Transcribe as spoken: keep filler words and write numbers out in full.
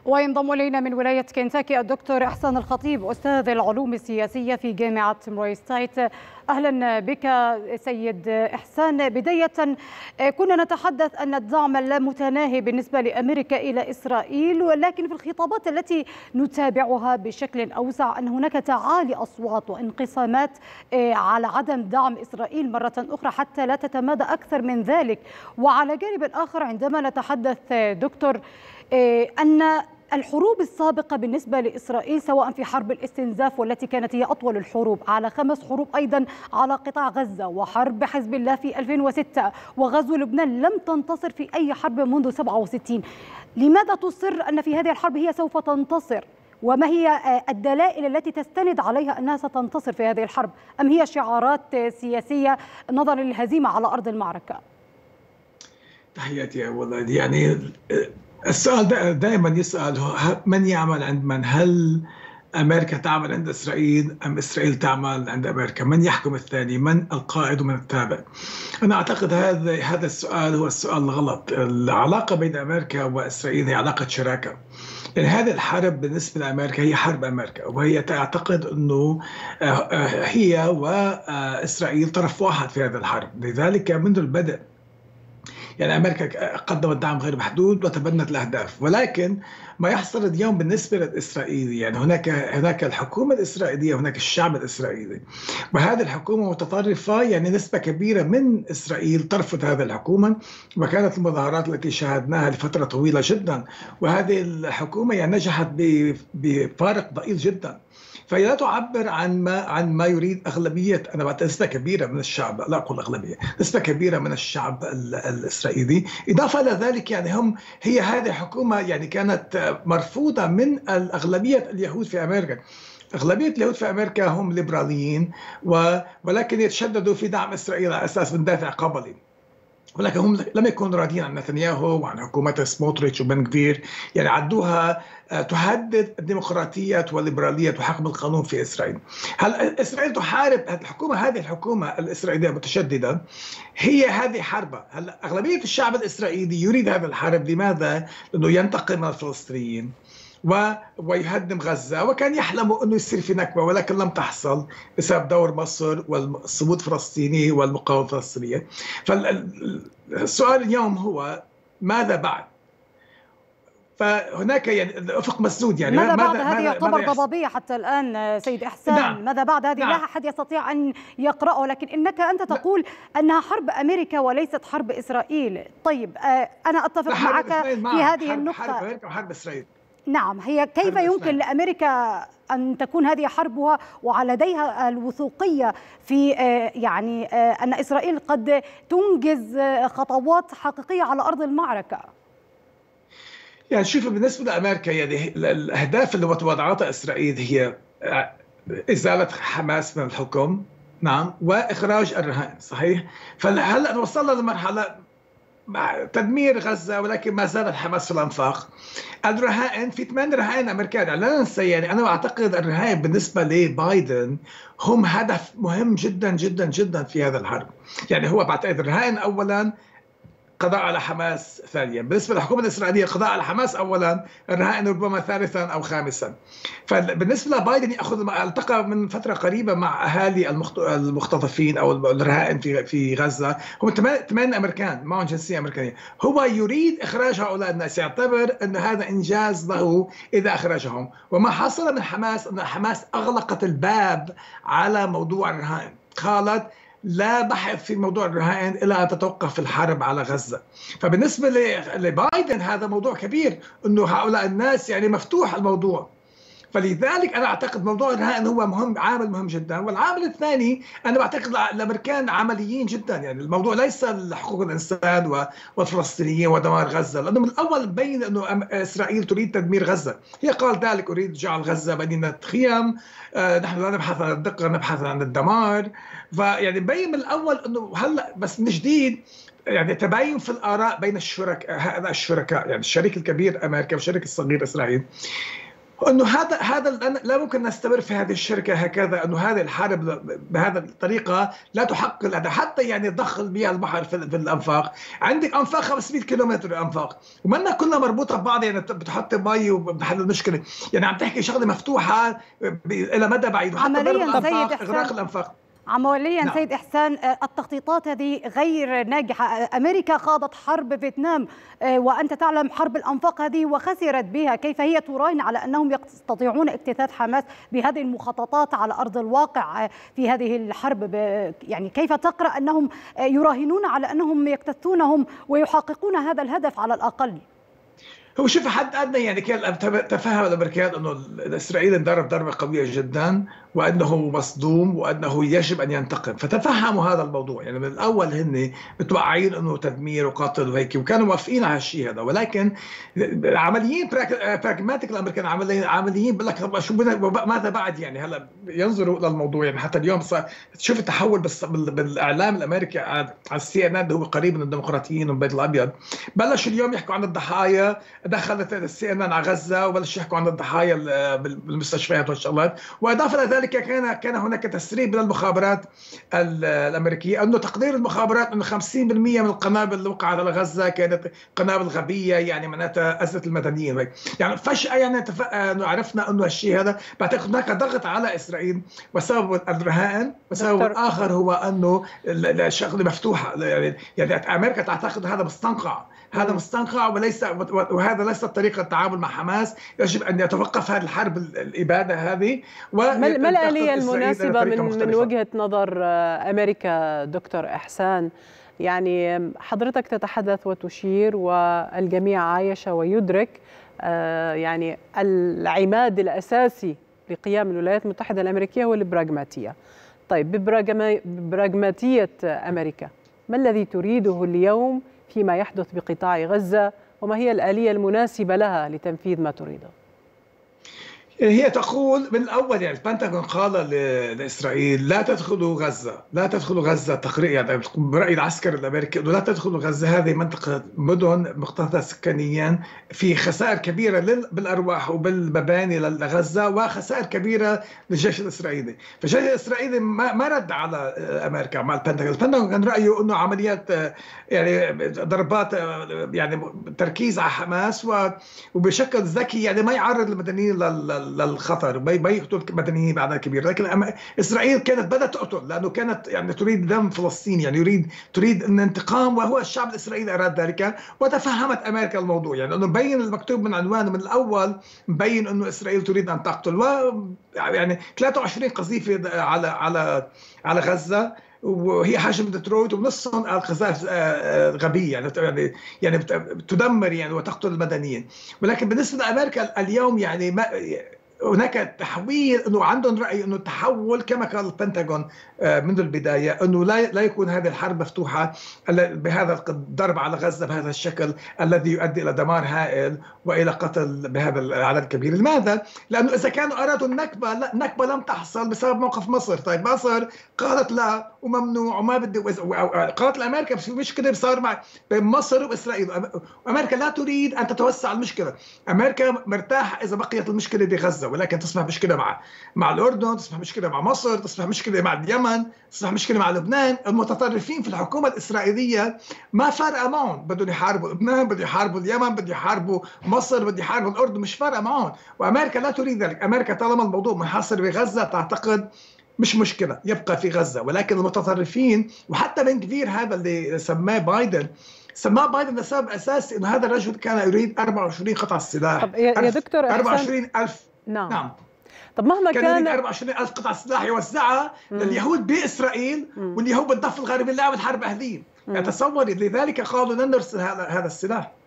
وينضم إلينا من ولاية كنتاكي الدكتور إحسان الخطيب أستاذ العلوم السياسية في جامعة موراي ستايت. أهلا بك سيد إحسان. بداية كنا نتحدث أن الدعم اللامتناهي بالنسبة لأمريكا إلى إسرائيل، ولكن في الخطابات التي نتابعها بشكل أوسع أن هناك تعالي أصوات وانقسامات على عدم دعم إسرائيل مرة أخرى حتى لا تتمادى أكثر من ذلك. وعلى جانب آخر عندما نتحدث دكتور أن الحروب السابقة بالنسبة لإسرائيل سواء في حرب الاستنزاف والتي كانت هي أطول الحروب، على خمس حروب أيضا على قطاع غزة، وحرب حزب الله في ألفين وستة، وغزو لبنان، لم تنتصر في أي حرب منذ سبعة وستين. لماذا تصر أن في هذه الحرب هي سوف تنتصر؟ وما هي الدلائل التي تستند عليها أنها ستنتصر في هذه الحرب؟ أم هي شعارات سياسية نظرا للهزيمة على أرض المعركة؟ تحياتي يا ولد. يعني السؤال دائما يسأل من يعمل عند من؟ هل أمريكا تعمل عند إسرائيل أم إسرائيل تعمل عند أمريكا؟ من يحكم الثاني؟ من القائد ومن التابع؟ أنا أعتقد هذا هذا السؤال هو السؤال الغلط. العلاقة بين أمريكا وإسرائيل هي علاقة شراكة. يعني هذه الحرب بالنسبة لأمريكا هي حرب أمريكا، وهي تعتقد أنه هي وإسرائيل طرف واحد في هذه الحرب. لذلك منذ البدء يعني أمريكا قدمت دعم غير محدود وتبنت الأهداف، ولكن ما يحصل اليوم بالنسبة للإسرائيلي يعني هناك هناك الحكومة الإسرائيلية، هناك الشعب الإسرائيلي، وهذه الحكومة متطرفة. يعني نسبة كبيرة من إسرائيل ترفض هذه الحكومة، وكانت المظاهرات التي شاهدناها لفترة طويلة جدا، وهذه الحكومة يعني نجحت بفارق ضئيل جدا. فهي لا تعبر عن ما عن ما يريد اغلبيه، انا بعتقد نسبه كبيره من الشعب، لا اقول اغلبيه، نسبه كبيره من الشعب الاسرائيلي. اضافه الى ذلك يعني هم هي هذه حكومه يعني كانت مرفوضه من الاغلبيه اليهود في امريكا. أغلبية اليهود في أمريكا هم ليبراليين، ولكن يتشددوا في دعم إسرائيل على أساس من دافع قبلي، ولكن هم لم يكونوا راضين عن نتنياهو وعن حكومة سموتريتش وبن غفير. يعني عدوها تهدد الديمقراطية والليبرالية وحكم القانون في إسرائيل. هل إسرائيل تحارب الحكومة؟ هذه الحكومة الإسرائيلية المتشددة هي هذه حربة. هل أغلبية الشعب الإسرائيلي يريد هذا الحرب؟ لماذا؟ لأنه ينتقم من الفلسطينيين ويهدم غزة، وكان يحلم أنه يصير في نكبة، ولكن لم تحصل بسبب دور مصر والصمود الفلسطيني والمقاومة الفلسطينية. فالسؤال اليوم هو ماذا بعد؟ فهناك يعني الأفق مسدود. يعني ماذا بعد؟ هذه يعتبر ضبابية حتى الآن سيد إحسان. نعم. ماذا بعد؟ هذه نعم. لا أحد يستطيع أن يقرأه، لكن إنك أنت تقول أنها حرب أمريكا وليست حرب إسرائيل. طيب أنا أتفق معك في هذه النقطة. حرب أمريكا وحرب إسرائيل. نعم، هي كيف يمكن لأمريكا أن تكون هذه حربها ولديها الوثوقية في يعني أن إسرائيل قد تنجز خطوات حقيقية على أرض المعركة؟ يعني شوف، بالنسبة لأمريكا يعني الأهداف اللي وضعتها إسرائيل هي إزالة حماس من الحكم، نعم، وإخراج الرهائن، صحيح؟ فهلأ وصلنا لمرحلة تدمير غزة، ولكن ما زالت حماس في الأنفاق. الرهائن، في ثمان رهائن أمريكان، لا ننسى. يعني أنا أعتقد الرهائن بالنسبة لبايدن هم هدف مهم جدا جدا جدا في هذا الحرب. يعني هو بعتقد الرهائن أولا، قضاء على حماس ثانيا. بالنسبة للحكومة الإسرائيلية القضاء على حماس أولا، الرهائن ربما ثالثا أو خامسا. فبالنسبة لبايدن يأخذ، التقى من فترة قريبة مع أهالي المختطفين أو الرهائن في في غزة، هم ثمان أمريكان معهم جنسية أمريكية. هو يريد إخراج هؤلاء الناس، يعتبر أن هذا إنجاز له إذا أخرجهم. وما حصل من حماس أن حماس أغلقت الباب على موضوع الرهائن، قالت لا بحث في موضوع الرهائن إلا أن تتوقف الحرب على غزة. فبالنسبة لبايدن هذا موضوع كبير، أنه هؤلاء الناس يعني مفتوح الموضوع. فلذلك أنا أعتقد موضوع الرهائن هو مهم، عامل مهم جدا. والعامل الثاني، أنا بعتقد الأمريكان عمليين جدا. يعني الموضوع ليس حقوق الإنسان والفلسطينيين ودمار غزة، لأنه من الأول مبين أنه إسرائيل تريد تدمير غزة. هي قال ذلك: أريد جعل غزة مدينة خيام، آه نحن لا نبحث عن الدقة، نبحث عن الدمار. فيعني مبين من الأول أنه هلأ بس من جديد يعني تباين في الآراء بين الشركاء، هؤلاء الشركاء، يعني الشريك الكبير أمريكا والشريك الصغير إسرائيل. انه هذا هذا لا ممكن نستمر في هذه الشركه هكذا، انه هذه الحرب بهذه الطريقه لا تحقق الهدف، حتى يعني ضخ مياه البحر في, في الانفاق، عندك انفاق خمسمئة كيلومتر انفاق ومنا كلها مربوطه ببعض، يعني بتحط مي وبتحل المشكله، يعني عم تحكي شغله مفتوحه الى مدى بعيد، عمليا سيد اغراق الانفاق. عمليا نعم. سيد إحسان، التخطيطات هذه غير ناجحة. أمريكا خاضت حرب فيتنام وأنت تعلم حرب الأنفاق هذه وخسرت بها، كيف هي تراهن على أنهم يستطيعون اجتثاث حماس بهذه المخططات على أرض الواقع في هذه الحرب؟ يعني كيف تقرأ أنهم يراهنون على أنهم يجتثونهم ويحققون هذا الهدف على الأقل؟ هو شوف حد ادنى يعني كان تفهم الامريكان انه اسرائيل انضرب ضربه قويه جدا وانه مصدوم وانه يجب ان ينتقم، فتفهموا هذا الموضوع، يعني من الاول هن متوقعين انه تدمير وقتل وهيك، وكانوا موافقين على الشيء هذا، ولكن عمليين براغماتيك الامريكان عمليين عمليين بقول لك طب شو ماذا بعد، يعني هلا ينظروا للموضوع، يعني حتى اليوم صار شوف التحول بس بالاعلام الامريكي على السي ان ان اللي هو قريب من الديمقراطيين والبيت الابيض، بلشوا اليوم يحكوا عن الضحايا، دخلت السي ان ان على غزه وبلش يحكوا عن الضحايا بالمستشفيات والشغلات، واضافه الى ذلك كان كان هناك تسريب من المخابرات الامريكيه انه تقدير المخابرات انه خمسين بالمئة من القنابل اللي وقعت على غزه كانت قنابل غبيه، يعني معناتها اذت المدنيين، يعني فجاه يعني انه عرفنا انه الشيء هذا، بعتقد هناك ضغط على اسرائيل، وسبب الرهائن وسبب الاخر هو انه الشغله مفتوحه، يعني يعني امريكا تعتقد هذا مستنقع، هذا مستنقع وليس وهذا ليس طريقه التعامل مع حماس، يجب ان يتوقف هذه الحرب الاباده هذه. ما الآلية المناسبة من من وجهة نظر أمريكا دكتور إحسان؟ يعني حضرتك تتحدث وتشير والجميع عايش ويدرك يعني العماد الأساسي لقيام الولايات المتحدة الأمريكية هو البراغماتية. طيب ببراغماتية أمريكا ما الذي تريده اليوم فيما يحدث بقطاع غزة، وما هي الآلية المناسبة لها لتنفيذ ما تريده؟ هي تقول من الاول، يعني البنتاغون قال لاسرائيل لا تدخلوا غزه، لا تدخلوا غزه تقريبا، يعني براي العسكر الامريكي انه لا تدخلوا غزه، هذه منطقه مدن مكتظه سكانيا في خسائر كبيره بالارواح وبالمباني لغزه وخسائر كبيره للجيش الاسرائيلي، فالجيش الاسرائيلي ما رد على امريكا مع البنتاغون، البنتاغون كان رايه انه عمليات يعني ضربات يعني تركيز على حماس وبشكل ذكي، يعني ما يعرض المدنيين لل للخطر، ما يقتل مدنيين بعدد كبير، لكن اسرائيل كانت بدات تقتل لانه كانت يعني تريد دم فلسطين، يعني يريد تريد ان انتقام، وهو الشعب الاسرائيلي اراد ذلك، وتفهمت امريكا الموضوع، يعني انه مبين المكتوب من عنوانه من الاول مبين انه اسرائيل تريد ان تقتل، و يعني ثلاثة وعشرين قذيفه على على على غزه، وهي حجم ديترويت ونصهم القذائف غبيه، يعني يعني تدمر يعني وتقتل المدنيين، ولكن بالنسبه لامريكا اليوم يعني ما هناك تحويل، انه عندهم راي انه التحول كما قال البنتاغون منذ البدايه انه لا لا يكون هذه الحرب مفتوحه بهذا الضرب على غزه بهذا الشكل الذي يؤدي الى دمار هائل والى قتل بهذا العدد الكبير. لماذا؟ لانه اذا كانوا ارادوا النكبه، النكبه لم تحصل بسبب موقف مصر، طيب مصر قالت لا وممنوع وما بدي، قالت لامريكا في مشكله صار مع بين مصر واسرائيل، وامريكا لا تريد ان تتوسع المشكله، امريكا مرتاحه اذا بقيت المشكله بغزه، ولكن تصبح مشكله مع مع الاردن، تصبح مشكله مع مصر، تصبح مشكله مع اليمن، تصبح مشكله مع لبنان. المتطرفين في الحكومه الاسرائيليه ما فارقه معهم، بدهم يحاربوا لبنان، بدهم يحاربوا اليمن، بدهم يحاربوا مصر، بدهم يحاربوا الاردن، مش فارقه معهم، وامريكا لا تريد ذلك. امريكا طالما الموضوع منحصر بغزه تعتقد مش مشكله يبقى في غزه، ولكن المتطرفين وحتى بن كفير هذا اللي سماه بايدن، سماه بايدن لسبب اساسي انه هذا الرجل كان يريد أربعة وعشرين قطعه سلاح. طب يا دكتور أربعة وعشرين ألف نعم. نعم طب مهما كان, كان أربعة وعشرين ألف قطعه سلاح يوزعها لليهود باسرائيل، واليهود بالضفه الغربيه اللي عملت حرب اهليه، يعني تصوري، لذلك قالوا لن نرسل هذا السلاح.